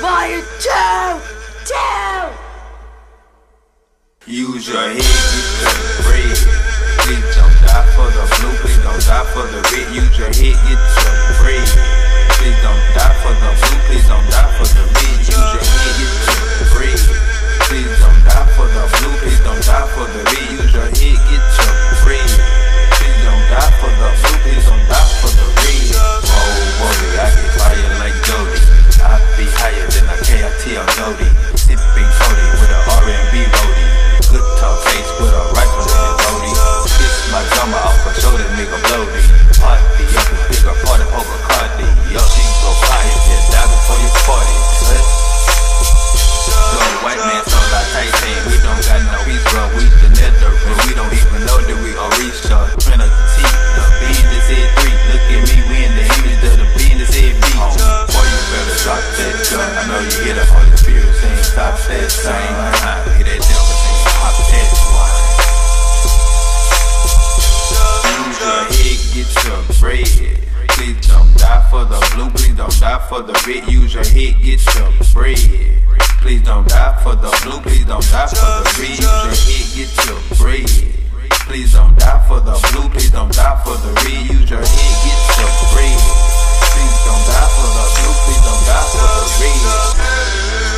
Fire 2! Use your head, get your bread. Please don't die for the blue, please don't die for the red. Use your head, get your bread. Please don't die for the blue, please don't die for the red. Use your head, get your bread. Please don't die for the blue, please don't die for the red. Use your head, get your bread. Please don't die for the blue, please don't die for the red. Oh, boy, I get fire like Jody. I be higher than a KITL Jody. Sipping Cody with a R&B roadie. Good talk face with a rifle in his roadie. Kiss my drummer off her shoulder, nigga bloaty. Party up a bigger party over Cardi. Yo, she go fire, just die before your party. Little white man sound like Titan. We don't got no peace, bro. We the nether, and we don't even know that we are recharged. Print of the T, the B in the Z3. Look at me, we in the image of the B in the ZB. Boy, you better drop that gun. I know you hear the Holy Spirit saying, stop that same. Hear that devil saying, pop that wine. Use your head, get your bread. Please don't die for the blue, please don't die for the red. Use your head, get your bread. Please don't die for the blue, please don't die for the red. Use your head, get your bread. Please don't die for the blue, please don't die for the red. Use your head, get your bread. Please don't die for the blue, please don't die for the red.